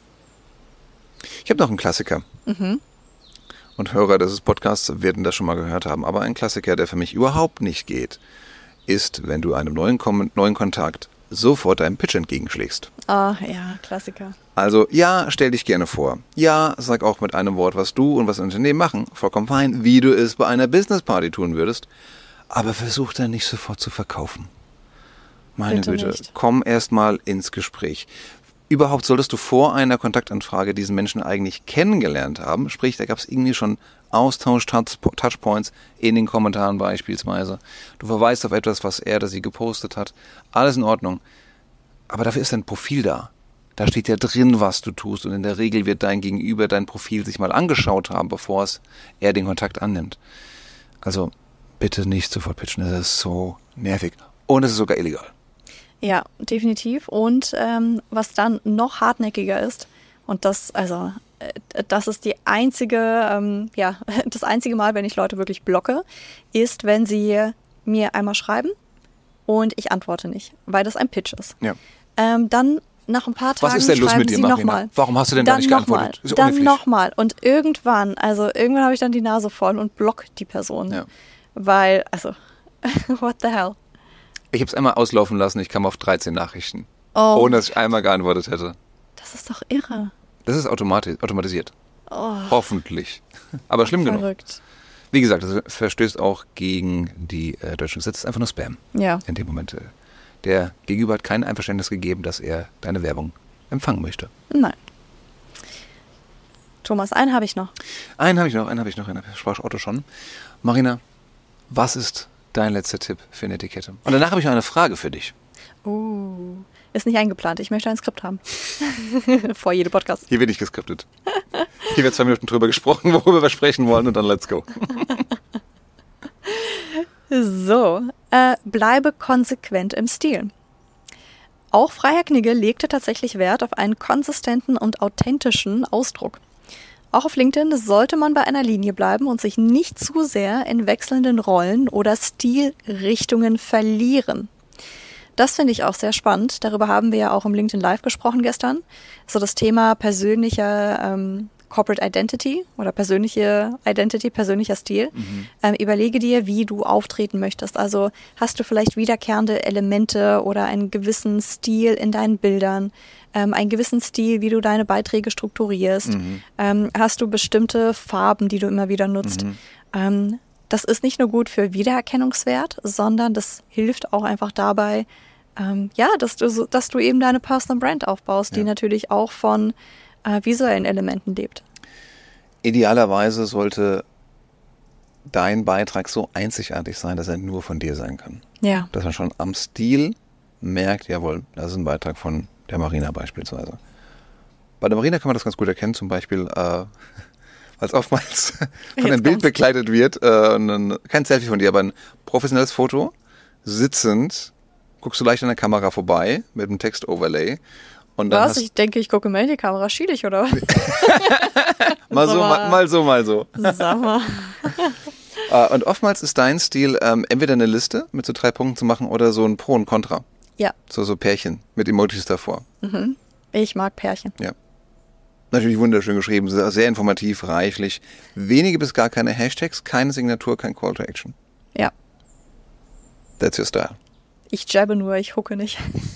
Ich habe noch einen Klassiker. Mhm. Und Hörer dieses Podcasts werden das schon mal gehört haben. Aber ein Klassiker, der für mich überhaupt nicht geht, ist, wenn du einem neuen, Kom- neuen Kontakt sofort deinem Pitch entgegenschlägst. Ah, ja, Klassiker. Also, ja, stell dich gerne vor. Ja, sag auch mit einem Wort, was du und was Unternehmen machen. Vollkommen fein, wie du es bei einer Businessparty tun würdest. Aber versuch dann nicht sofort zu verkaufen. Meine Bitte Güte, nicht. komm erst mal ins Gespräch. Überhaupt solltest du vor einer Kontaktanfrage diesen Menschen eigentlich kennengelernt haben. Sprich, da gab es irgendwie schon Austausch, Touchpoints in den Kommentaren beispielsweise. Du verweist auf etwas, was er oder sie gepostet hat. Alles in Ordnung. Aber dafür ist dein Profil da. Da steht ja drin, was du tust und in der Regel wird dein Gegenüber dein Profil sich mal angeschaut haben, bevor es er den Kontakt annimmt. Also bitte nicht sofort pitchen, das ist so nervig und es ist sogar illegal. Ja, definitiv. Und ähm, was dann noch hartnäckiger ist, und das, also, äh, das ist die einzige, ähm, ja, das einzige Mal, wenn ich Leute wirklich blocke, ist, wenn sie mir einmal schreiben und ich antworte nicht, weil das ein Pitch ist. Ja. Ähm, dann nach ein paar Tagen Was ist denn los schreiben mit dir, sie Marina? nochmal. Warum hast du denn da nicht geantwortet? Ist dann nochmal. Und irgendwann, also irgendwann habe ich dann die Nase voll und block die Person. Ja. Weil, also, what the hell? Ich habe es einmal auslaufen lassen, ich kam auf dreizehn Nachrichten, Oh, ohne dass ich einmal geantwortet hätte. das ist doch irre. Das ist automati- automatisiert. Oh, Hoffentlich. Aber schlimm genug. verrückt. Wie gesagt, das verstößt auch gegen die äh, deutschen Gesetze. Das ist einfach nur Spam Ja. in dem Moment. Äh, der Gegenüber hat kein Einverständnis gegeben, dass er deine Werbung empfangen möchte. Nein. Thomas, einen habe ich noch. Einen habe ich noch, einen habe ich noch, einen sprach Otto schon. Marina, was ist dein letzter Tipp für eine Etikette? Und danach habe ich noch eine Frage für dich. Uh, ist nicht eingeplant. Ich möchte ein Skript haben. Vor jedem Podcast. Hier wird nicht geskriptet. Hier wird zwei Minuten drüber gesprochen, worüber wir sprechen wollen und dann let's go. So, äh, bleibe konsequent im Stil. Auch Freiherr Knigge legte tatsächlich Wert auf einen konsistenten und authentischen Ausdruck. Auch auf LinkedIn sollte man bei einer Linie bleiben und sich nicht zu sehr in wechselnden Rollen oder Stilrichtungen verlieren. Das finde ich auch sehr spannend. Darüber haben wir ja auch im LinkedIn Live gesprochen gestern. So das Thema persönlicher ähm, Corporate Identity oder persönliche Identity, persönlicher Stil. Mhm. Ähm, überlege dir, wie du auftreten möchtest. Also hast du vielleicht wiederkehrende Elemente oder einen gewissen Stil in deinen Bildern, ähm, einen gewissen Stil, wie du deine Beiträge strukturierst. Mhm. Ähm, hast du bestimmte Farben, die du immer wieder nutzt. Mhm. Ähm, das ist nicht nur gut für Wiedererkennungswert, sondern das hilft auch einfach dabei, ähm, ja, dass du, so, dass du eben deine Personal Brand aufbaust, die ja. natürlich auch von äh, visuellen Elementen lebt. Idealerweise sollte dein Beitrag so einzigartig sein, dass er nur von dir sein kann. Ja. Dass man schon am Stil merkt, jawohl, das ist ein Beitrag von der Marina beispielsweise. Bei der Marina kann man das ganz gut erkennen, zum Beispiel, äh, weil es oftmals von einem Bild begleitet wird, äh, und ein, kein Selfie von dir, aber ein professionelles Foto, sitzend, guckst du leicht an der Kamera vorbei mit einem Text-Overlay. Und dann was? Ich denke, ich gucke mal in die Kamera. Schiel ich, oder was? mal, so, mal, mal so, mal so. Sag mal. uh, und oftmals ist dein Stil, ähm, entweder eine Liste mit so drei Punkten zu machen oder so ein Pro und Contra. Ja. So, so Pärchen mit Emojis davor. Mhm. Ich mag Pärchen. Ja. Natürlich wunderschön geschrieben, sehr, sehr informativ, reichlich. Wenige bis gar keine Hashtags, keine Signatur, kein Call to Action. Ja. That's your style. Ich jabbe nur, ich hucke nicht.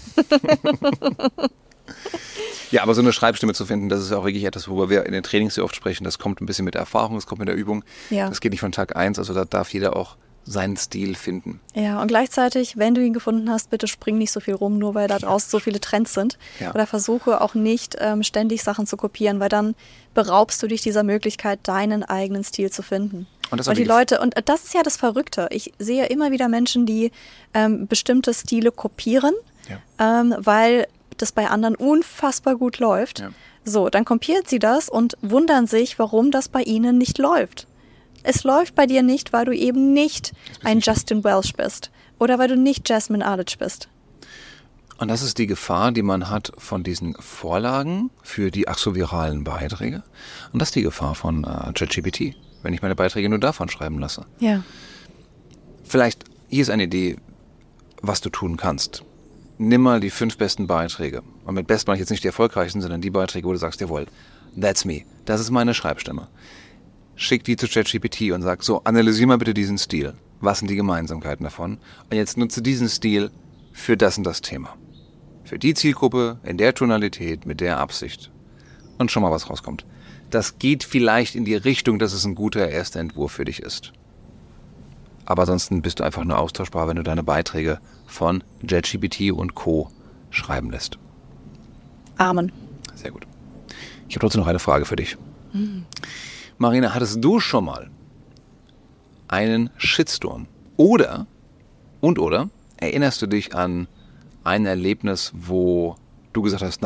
Ja, aber so eine Schreibstimme zu finden, das ist auch wirklich etwas, worüber wir in den Trainings sehr oft sprechen. Das kommt ein bisschen mit der Erfahrung, das kommt mit der Übung. Ja. Das geht nicht von Tag eins, also da darf jeder auch seinen Stil finden. Ja, und gleichzeitig, wenn du ihn gefunden hast, bitte spring nicht so viel rum, nur weil da draußen so viele Trends sind. Ja. Oder versuche auch nicht ähm, ständig Sachen zu kopieren, weil dann beraubst du dich dieser Möglichkeit, deinen eigenen Stil zu finden. Und, das und die Leute, und das ist ja das Verrückte. Ich sehe immer wieder Menschen, die ähm, bestimmte Stile kopieren, ja. ähm, weil das bei anderen unfassbar gut läuft. Ja. So, dann kopiert sie das und wundern sich, warum das bei ihnen nicht läuft. Es läuft bei dir nicht, weil du eben nicht ein Justin Welsh bist oder weil du nicht Jasmine Arledge bist. Und das ist die Gefahr, die man hat von diesen Vorlagen für die ach so viralen Beiträge. Und das ist die Gefahr von äh, ChatGPT, wenn ich meine Beiträge nur davon schreiben lasse. Ja. Vielleicht, hier ist eine Idee, was du tun kannst. Nimm mal die fünf besten Beiträge. Und mit best meine ich jetzt nicht die erfolgreichsten, sondern die Beiträge, wo du sagst, jawohl, that's me. Das ist meine Schreibstimme. Schick die zu ChatGPT und sag, so, analysier mal bitte diesen Stil. Was sind die Gemeinsamkeiten davon? Und jetzt nutze diesen Stil für das und das Thema. Für die Zielgruppe, in der Tonalität, mit der Absicht. Und schon mal was rauskommt. Das geht vielleicht in die Richtung, dass es ein guter erster Entwurf für dich ist. Aber ansonsten bist du einfach nur austauschbar, wenn du deine Beiträge von ChatGPT und Co. schreiben lässt. Amen. Sehr gut. Ich habe trotzdem noch eine Frage für dich. Mhm. Marina, hattest du schon mal einen Shitstorm? Oder, und oder, erinnerst du dich an ein Erlebnis, wo du gesagt hast, na,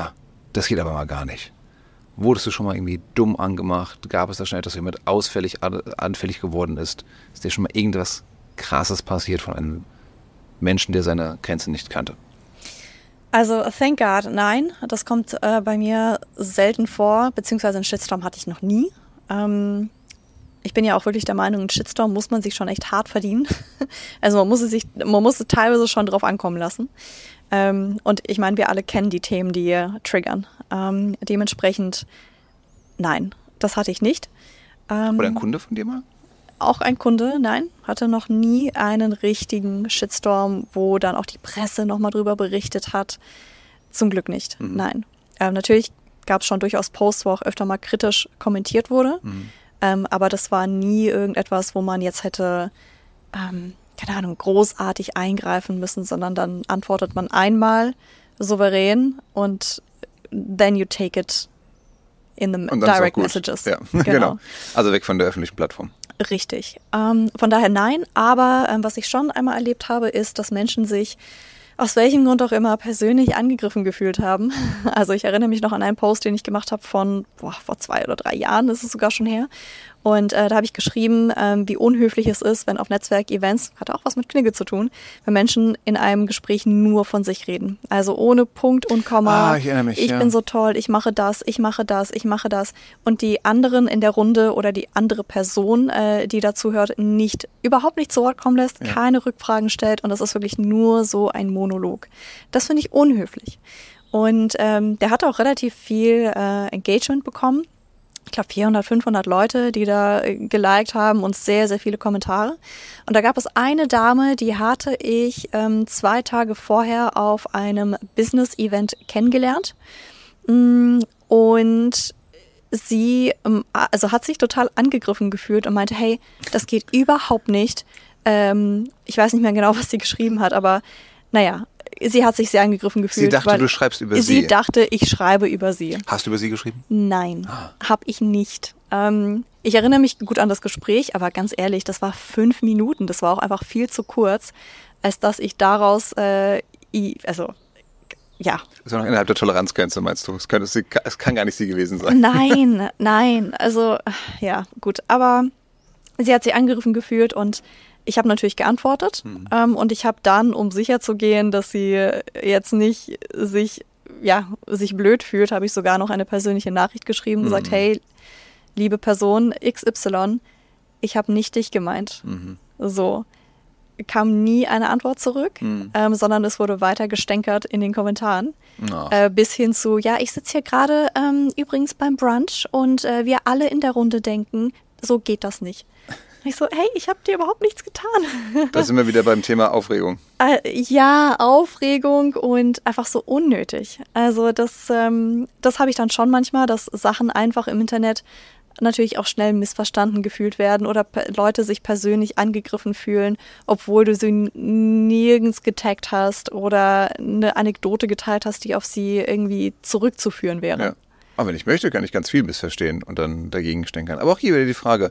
das geht aber mal gar nicht. Wurdest du schon mal irgendwie dumm angemacht? Gab es da schon etwas, dass jemand ausfällig, anfällig geworden ist? Ist dir schon mal irgendwas Krasses passiert von einem Menschen, der seine Grenzen nicht kannte? Also, thank God, nein. Das kommt äh, bei mir selten vor, beziehungsweise einen Shitstorm hatte ich noch nie. Ähm, ich bin ja auch wirklich der Meinung, einen Shitstorm muss man sich schon echt hart verdienen. Also man muss es sich, man muss es teilweise schon drauf ankommen lassen. Ähm, und ich meine, wir alle kennen die Themen, die ihr triggern. Ähm, dementsprechend, nein, das hatte ich nicht. Ähm, Oder ein Kunde von dir mal? Auch ein Kunde, nein, hatte noch nie einen richtigen Shitstorm, wo dann auch die Presse nochmal drüber berichtet hat. Zum Glück nicht, mhm. nein. Ähm, natürlich gab es schon durchaus Posts, wo auch öfter mal kritisch kommentiert wurde. Mhm. Ähm, aber das war nie irgendetwas, wo man jetzt hätte, ähm, keine Ahnung, großartig eingreifen müssen, sondern dann antwortet man einmal souverän und then you take it in the direct messages. Ja, genau. genau. Also weg von der öffentlichen Plattform. Richtig. Ähm, von daher nein, aber ähm, was ich schon einmal erlebt habe, ist, dass Menschen sich aus welchem Grund auch immer persönlich angegriffen gefühlt haben. Also ich erinnere mich noch an einen Post, den ich gemacht habe von boah, vor zwei oder drei Jahren, ist es sogar schon her. Und äh, da habe ich geschrieben, ähm, wie unhöflich es ist, wenn auf Netzwerkevents, hat auch was mit Knigge zu tun, wenn Menschen in einem Gespräch nur von sich reden. Also ohne Punkt und Komma. Ah, ich erinnere mich, ich ja. bin so toll, ich mache das, ich mache das, ich mache das. Und die anderen in der Runde oder die andere Person, äh, die dazu hört, nicht, überhaupt nicht zu Wort kommen lässt, ja. keine Rückfragen stellt. Und das ist wirklich nur so ein Monolog. Das finde ich unhöflich. Und ähm, der hat auch relativ viel äh, Engagement bekommen. Ich glaube vierhundert, fünfhundert Leute, die da geliked haben und sehr, sehr viele Kommentare. Und da gab es eine Dame, die hatte ich ähm, zwei Tage vorher auf einem Business-Event kennengelernt. Und sie also hat sich total angegriffen gefühlt und meinte, hey, das geht überhaupt nicht. Ähm, ich weiß nicht mehr genau, was sie geschrieben hat, aber naja, sie hat sich sehr angegriffen gefühlt. Sie dachte, du schreibst über sie. Sie dachte, ich schreibe über sie. Hast du über sie geschrieben? Nein, ah. habe ich nicht. Ähm, ich erinnere mich gut an das Gespräch, aber ganz ehrlich, das war fünf Minuten. Das war auch einfach viel zu kurz, als dass ich daraus, äh, also, ja. Das war noch innerhalb der Toleranzgrenze, meinst du? Es kann, es kann gar nicht sie gewesen sein. Nein, nein, also, ja, gut. Aber sie hat sich angegriffen gefühlt und ich habe natürlich geantwortet mhm. ähm, und ich habe dann, um sicher zu gehen, dass sie jetzt nicht sich, ja, sich blöd fühlt, habe ich sogar noch eine persönliche Nachricht geschrieben und mhm. gesagt, hey, liebe Person X Y, ich habe nicht dich gemeint. Mhm. So, kam nie eine Antwort zurück, mhm. ähm, sondern es wurde weiter gestänkert in den Kommentaren. Äh, bis hin zu, ja, ich sitze hier gerade ähm, übrigens beim Brunch und äh, wir alle in der Runde denken, so geht das nicht. Ich so, hey, ich habe dir überhaupt nichts getan. Da sind wir wieder beim Thema Aufregung. Äh, ja, Aufregung und einfach so unnötig. Also das, ähm, das habe ich dann schon manchmal, dass Sachen einfach im Internet natürlich auch schnell missverstanden gefühlt werden oder pe- Leute sich persönlich angegriffen fühlen, obwohl du sie nirgends getaggt hast oder eine Anekdote geteilt hast, die auf sie irgendwie zurückzuführen wäre. Ja. Aber wenn ich möchte, kann ich ganz viel missverstehen und dann dagegen stänkern. Aber auch hier wieder die Frage,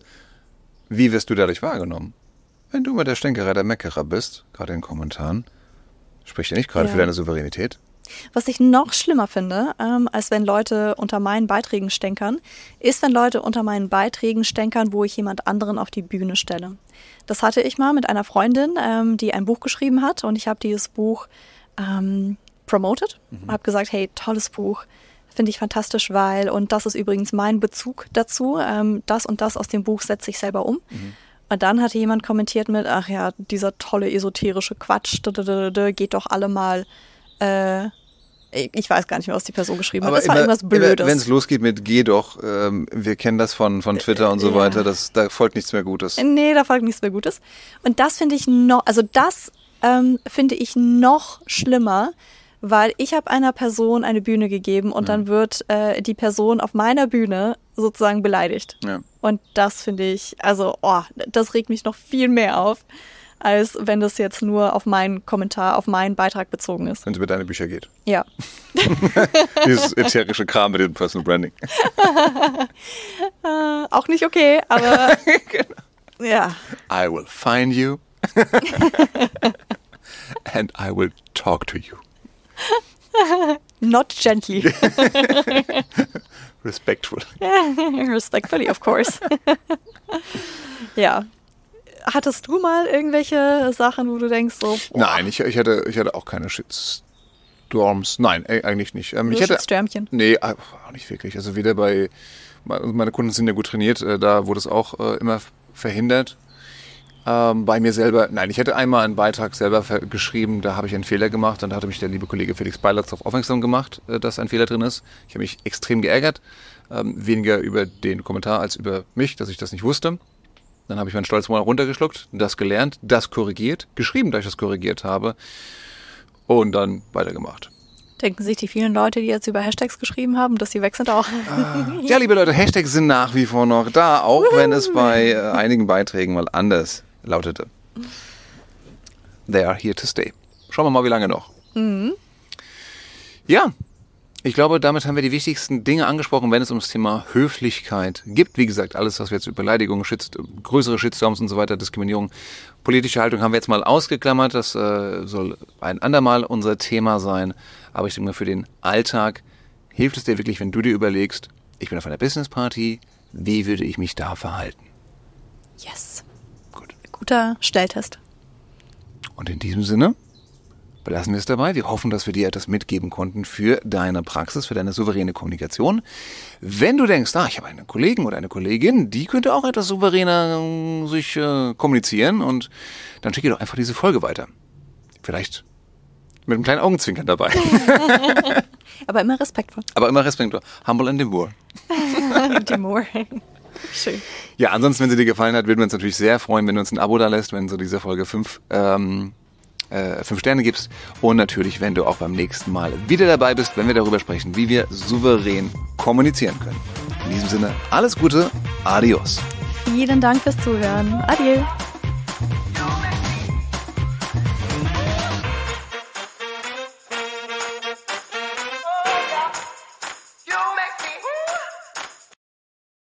wie wirst du dadurch wahrgenommen? Wenn du immer der Stänkerer, der Meckerer bist, gerade in den Kommentaren, spricht ja nicht gerade ja. für deine Souveränität. Was ich noch schlimmer finde, ähm, als wenn Leute unter meinen Beiträgen stänkern, ist, wenn Leute unter meinen Beiträgen stänkern, wo ich jemand anderen auf die Bühne stelle. Das hatte ich mal mit einer Freundin, ähm, die ein Buch geschrieben hat und ich habe dieses Buch ähm, promoted, mhm. habe gesagt, hey, tolles Buch, finde ich fantastisch, weil, und das ist übrigens mein Bezug dazu, ähm, das und das aus dem Buch setze ich selber um. Mhm. Und dann hatte jemand kommentiert mit, ach ja, dieser tolle esoterische Quatsch, geht doch alle mal, äh, ich weiß gar nicht mehr, was die Person geschrieben aber hat. Das war immer, irgendwas Blödes. Wenn es losgeht mit geh doch, ähm, wir kennen das von, von Twitter und so ja. weiter, das, da folgt nichts mehr Gutes. Nee, da folgt nichts mehr Gutes. Und das finde ich noch, also das ähm, finde ich noch schlimmer, weil ich habe einer Person eine Bühne gegeben und mhm. dann wird äh, die Person auf meiner Bühne sozusagen beleidigt. Ja. Und das finde ich, also, oh, das regt mich noch viel mehr auf, als wenn das jetzt nur auf meinen Kommentar, auf meinen Beitrag bezogen ist. Wenn es über deine Bücher geht. Ja. Dieses ätherische Kram mit dem Personal Branding. äh, auch nicht okay, aber genau. Ja. I will find you and I will talk to you. Not gently. Respectful. Respectfully, of course. Ja. Hattest du mal irgendwelche Sachen, wo du denkst so... Boah. Nein, ich, ich, hatte, ich hatte auch keine Shitstorms. Nein, eigentlich nicht. Ähm, Nur ich hatte, Shitstürmchen? Nee, auch nicht wirklich. Also weder bei... Meine Kunden sind ja gut trainiert. Da wurde es auch äh, immer verhindert. Ähm, bei mir selber... Nein, ich hatte einmal einen Beitrag selber geschrieben. Da habe ich einen Fehler gemacht. Und da hatte mich der liebe Kollege Felix Beilatz darauf aufmerksam gemacht, äh, dass ein Fehler drin ist. Ich habe mich extrem geärgert. Ähm, weniger über den Kommentar als über mich, dass ich das nicht wusste. Dann habe ich meinen Stolz mal runtergeschluckt, das gelernt, das korrigiert, geschrieben, da ich das korrigiert habe und dann weitergemacht. Denken sich die vielen Leute, die jetzt über Hashtags geschrieben haben, dass sie weg sind auch? Äh, ja, liebe Leute, Hashtags sind nach wie vor noch da, auch wenn es bei äh, einigen Beiträgen mal anders lautete. They are here to stay. Schauen wir mal, wie lange noch. Mhm. Ja. Ich glaube, damit haben wir die wichtigsten Dinge angesprochen, wenn es ums Thema Höflichkeit geht. Wie gesagt, alles, was wir jetzt über Beleidigungen, Shit, größere Shitstorms und so weiter, Diskriminierung, politische Haltung haben wir jetzt mal ausgeklammert. Das äh, soll ein andermal unser Thema sein. Aber ich denke mal, für den Alltag hilft es dir wirklich, wenn du dir überlegst, ich bin auf einer Businessparty, wie würde ich mich da verhalten? Yes. Gut. Guter Stelltest. Und in diesem Sinne belassen wir es dabei. Wir hoffen, dass wir dir etwas mitgeben konnten für deine Praxis, für deine souveräne Kommunikation. Wenn du denkst, ah, ich habe einen Kollegen oder eine Kollegin, die könnte auch etwas souveräner äh, sich äh, kommunizieren, und dann schicke doch einfach diese Folge weiter. Vielleicht mit einem kleinen Augenzwinkern dabei. Aber immer respektvoll. Aber immer respektvoll. Humble and demure. Demure. Schön. Ja, ansonsten, wenn sie dir gefallen hat, würden wir uns natürlich sehr freuen, wenn du uns ein Abo da lässt, wenn du dieser Folge fünf ähm, Äh, fünf Sterne gibst, und natürlich, wenn du auch beim nächsten Mal wieder dabei bist, wenn wir darüber sprechen, wie wir souverän kommunizieren können. In diesem Sinne, alles Gute, adios. Vielen Dank fürs Zuhören. Adieu.